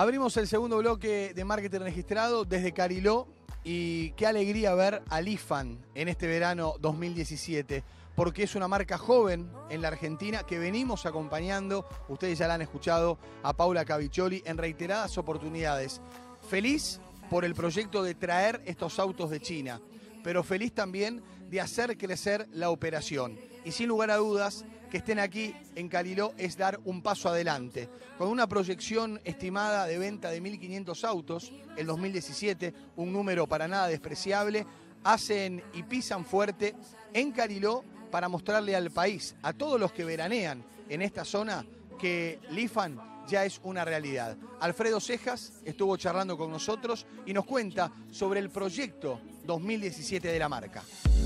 Abrimos el segundo bloque de marketing registrado desde Cariló y qué alegría ver a Lifan en este verano 2017, porque es una marca joven en la Argentina que venimos acompañando, ustedes ya la han escuchado, a Paula Caviccioli en reiteradas oportunidades. Feliz por el proyecto de traer estos autos de China, pero feliz también de hacer crecer la operación. Y sin lugar a dudas, que estén aquí en Cariló es dar un paso adelante. Con una proyección estimada de venta de 1.500 autos el 2017, un número para nada despreciable, hacen y pisan fuerte en Cariló para mostrarle al país, a todos los que veranean en esta zona, que Lifan ya es una realidad. Alfredo Cejas estuvo charlando con nosotros y nos cuenta sobre el proyecto 2017 de la marca.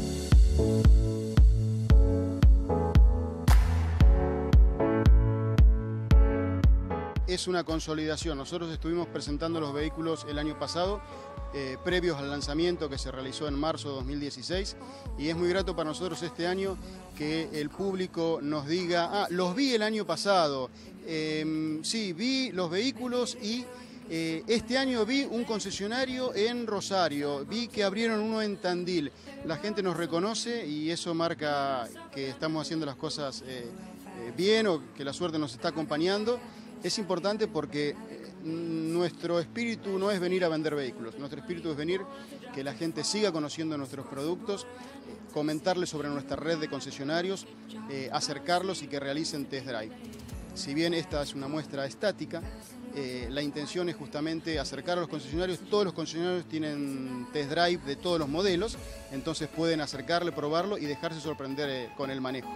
Es una consolidación. Nosotros estuvimos presentando los vehículos el año pasado, previos al lanzamiento que se realizó en marzo de 2016, y es muy grato para nosotros este año que el público nos diga, los vi el año pasado, sí, vi los vehículos y este año vi un concesionario en Rosario, vi que abrieron uno en Tandil. La gente nos reconoce y eso marca que estamos haciendo las cosas bien o que la suerte nos está acompañando. Es importante porque nuestro espíritu no es venir a vender vehículos, nuestro espíritu es venir que la gente siga conociendo nuestros productos, comentarles sobre nuestra red de concesionarios, acercarlos y que realicen test drive. Si bien esta es una muestra estática, la intención es justamente acercar a los concesionarios. Todos los concesionarios tienen test drive de todos los modelos, entonces pueden acercarle, probarlo y dejarse sorprender con el manejo.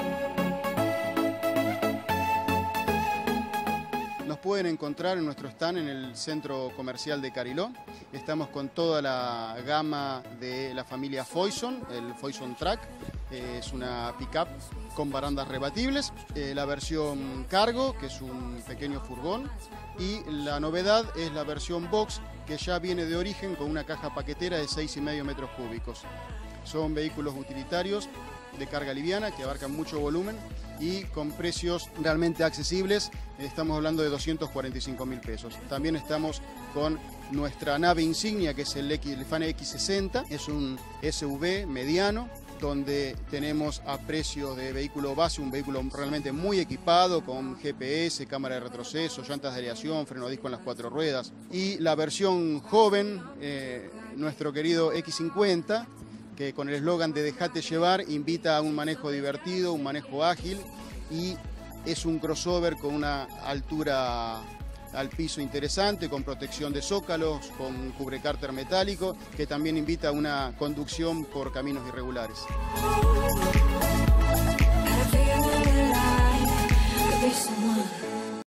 Nos pueden encontrar en nuestro stand en el centro comercial de Cariló. Estamos con toda la gama de la familia Foyson, el Foyson Track. Es una pick-up con barandas rebatibles. La versión Cargo, que es un pequeño furgón. Y la novedad es la versión Box, que ya viene de origen con una caja paquetera de 6,5 metros cúbicos. Son vehículos utilitarios de carga liviana que abarcan mucho volumen y con precios realmente accesibles. Estamos hablando de 245.000 pesos. También estamos con nuestra nave insignia, que es el Lifan X60. Es un SUV mediano donde tenemos a precio de vehículo base un vehículo realmente muy equipado con GPS, cámara de retroceso, llantas de aleación, freno a disco en las 4 ruedas. Y la versión joven, nuestro querido X50, que con el eslogan de Dejate llevar invita a un manejo divertido, un manejo ágil, y es un crossover con una altura al piso interesante, con protección de zócalos, con cubrecárter metálico, que también invita a una conducción por caminos irregulares.